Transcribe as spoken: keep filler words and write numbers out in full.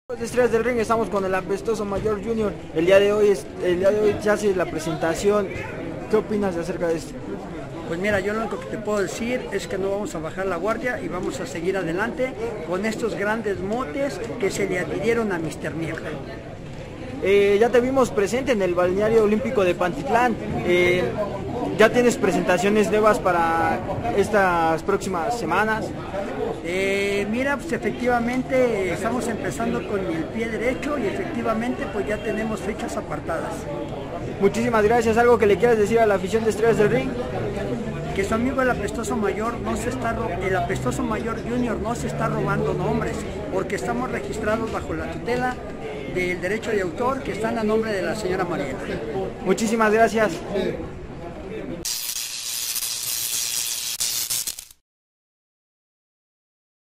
De Estrellas del Ring, estamos con el Apestoso Mayor Junior. El día de hoy es, el día de hoy se hace la presentación. ¿Qué opinas de acerca de esto? Pues mira, yo lo único que te puedo decir es que no vamos a bajar la guardia y vamos a seguir adelante con estos grandes motes que se le adhirieron a míster Niebla. Eh, ya te vimos presente en el balneario olímpico de Pantitlán. Eh, ¿Ya tienes presentaciones nuevas para estas próximas semanas? Eh, mira, pues efectivamente estamos empezando con el pie derecho y efectivamente pues ya tenemos fechas apartadas. Muchísimas gracias. ¿Algo que le quieras decir a la afición de Estrellas del Ring? Que su amigo el Apestoso Mayor no se está el Apestoso Mayor Junior no se está robando nombres, porque estamos registrados bajo la tutela del derecho de autor que están a nombre de la señora Mariela. Muchísimas gracias.